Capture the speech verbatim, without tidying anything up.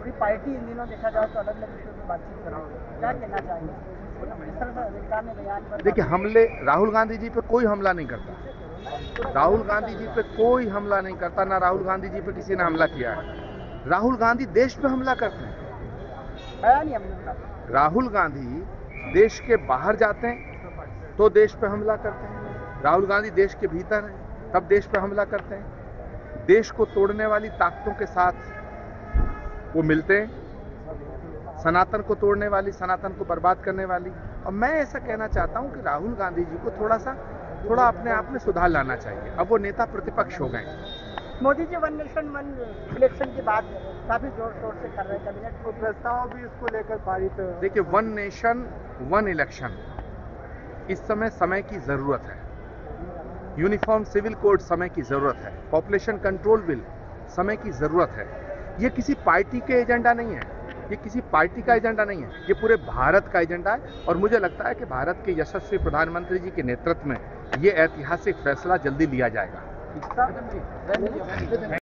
पूरी पार्टी इन दिनों देखा जाए तो अलग अलग विषयों पर बातचीत कर रही है, क्या कहना चाहेंगे? इस तरह से अमेरिका में बयान पर देखिए, हमले राहुल गांधी जी पे कोई हमला नहीं करता। राहुल गांधी जी पे कोई हमला नहीं करता, ना राहुल गांधी जी पे किसी ने हमला किया है। राहुल गांधी देश पे हमला करते हैं। बयान ही हमने राहुल गांधी देश के बाहर जाते हैं तो देश पे हमला करते हैं। राहुल गांधी देश के भीतर हैं तब देश पे हमला करते हैं। देश को तोड़ने वाली ताकतों के साथ वो मिलते हैं, सनातन को तोड़ने वाली, सनातन को बर्बाद करने वाली। और मैं ऐसा कहना चाहता हूं कि राहुल गांधी जी को थोड़ा सा थोड़ा अपने आप में सुधार लाना चाहिए। अब वो नेता प्रतिपक्ष हो गए। Modi ji one nation one election के बाद काफी जोर शोर से कर रहे हैं, कैबिनेट को प्रस्ताव भी इसको लेकर पारित। देखिए, वन नेशन वन इलेक्शन इस समय समय की जरूरत है। यूनिफॉर्म सिविल कोड समय की जरूरत है। पॉपुलेशन कंट्रोल बिल समय की जरूरत है। ये किसी पार्टी के एजेंडा नहीं है, ये किसी पार्टी का एजेंडा नहीं है, ये पूरे भारत का एजेंडा है। और मुझे लगता है कि भारत के यशस्वी प्रधानमंत्री जी के नेतृत्व में ये ऐतिहासिक फैसला जल्दी लिया जाएगा।